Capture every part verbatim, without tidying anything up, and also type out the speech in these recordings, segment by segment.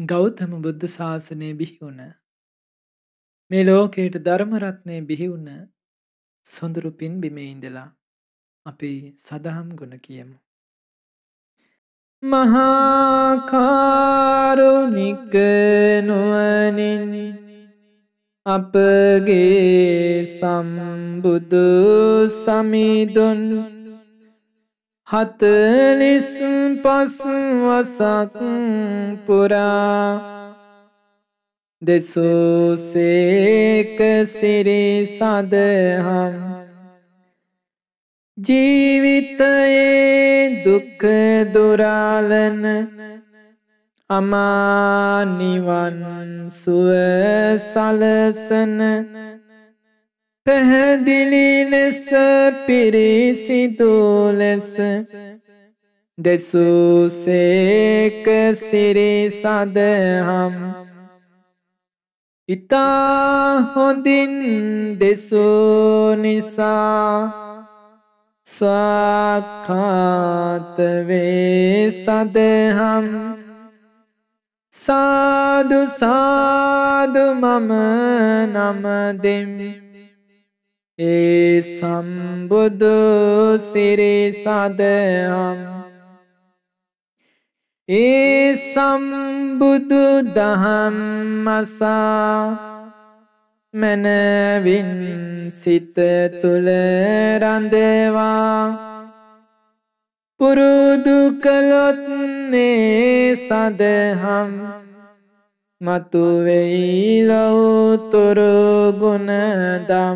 ගෞතම බුද්ධ ශාසනය බිහි වුණ මේ ලෝකයට ධර්ම රත්නය බිහි වුණ සොඳුරු පින් බිමේ ඉඳලා අපි සදහම් ගුණ කියමු. මහා කරුණික නුවණින් අපගේ සම්බුදු සමිඳුන් හතළිස් පස් වසක් පුරා දෙසූසේක සිරි සදහම් ජීවිතයේ දුක් දුරාලන අමා නිවන් සුව සලසන පැහැදිලි ලෙස පිරිසිදු ලෙස දෙසූසේක සිරි සදහම් ඉතා හොඳින් දෙසූ නිසා ස්වාක්ඛාත වේ සදහම් සාදු සාදු මම නම දෙමි ඒ සම්බුදු සිරි සදහම් ඒ සම්බුදු දහම් අසා මනවින් සිත තුල රඳවා පුරුදු කළොත් මේ සදහම් මතු වෙයි ලෞතුරු ගුණදම්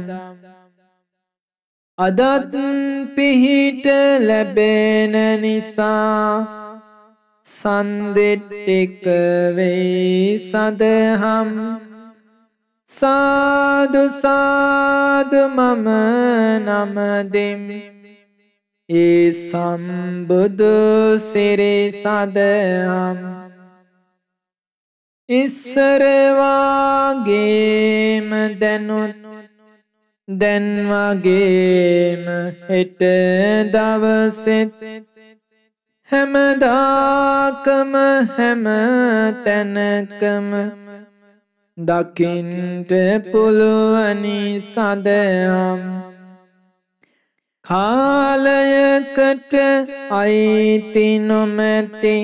අදත් පිහිට ලැබෙන නිසා සන්දෙට්ටික වෙයි සදහම් සාදු සාදු මම නම දෙමි ඒ සම්බුදු සිරි සදහම් ඉස්සර වාගේම දැනුත් දැන් වගේම හෙට දවසෙත් හැමදාකම හැම තැනකම දකින්ට පුළුවනි සදහම් කාලයකට අයිති නොමැති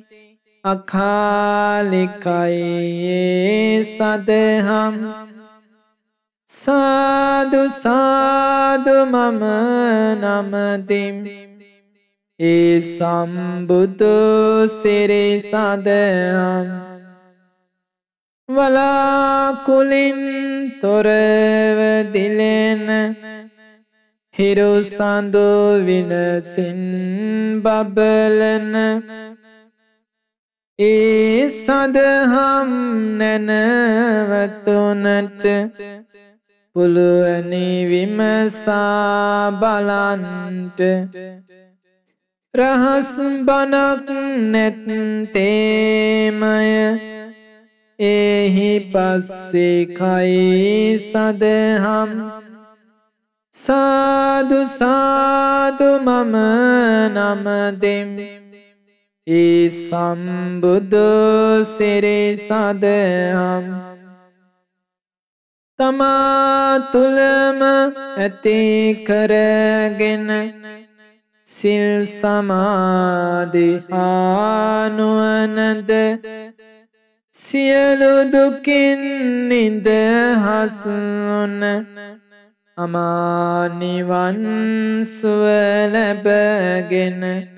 අකාලිකයි ඒ සදහම් සාදු සාදු මම නම දෙමි ඒ සම්බුදු සිරි සදහම් වලාකුලින් තොරව දිලෙන හිරු සඳු විලසින් බබලන ඒ සදහම් නැනවතුනට පුළුවනි විමසා බලන්ට රහස් බණක් නැත්තේමය එහි පස්සේ කයි සදහම් සාදු සාදු මම නම දෙමි ඒ සම්බුදු සිරි සදහම් තමා තුලම ඇති කරගෙන සිල් සමාධි හා නුවණද සියලු දුකින් නිදහස් වුණ අමා නිවන් සුව ලැබගෙන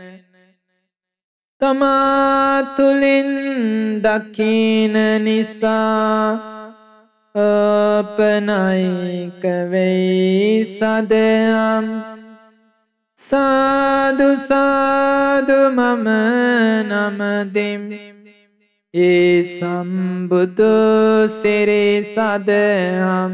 තමා තුලින් දකින නිසා ඕපනයික වෙයි සදහම් සාදු සාදු මම නම දෙමි ඒ සම්බුදු සිරි සදහම්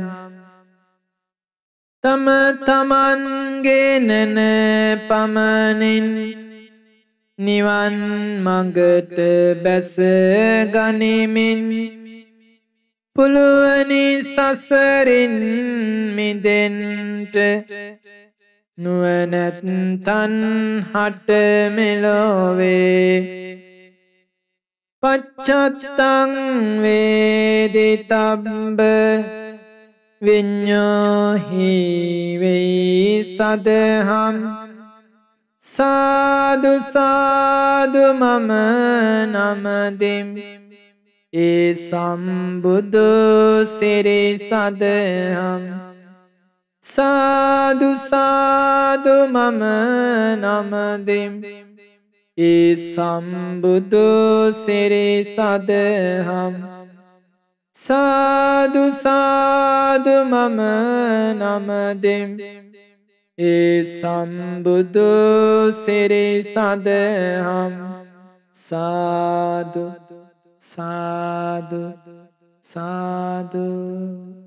තම තමන්ගේ නැන පමණින් නිවන් මඟට බැස ගනිමින් පුළුවනි සසරින් මිදෙන්ට නුවණැත්තන් හට මෙලොවේ පච්චත්තං වේදිතබ්බ විඤ්ඤාහි වේ සදහම් සාදු සාදු මම නමදිම් ඒ සම්බුදු සිරි සදහම් සාදු සාදු මම නමදිම් ඒ සම්බුදු සිරි සදහම් සාදු සාදු මම නමදිම් ඒ සම්බුදු සිරි සදහම් සාදු සාදු සාදු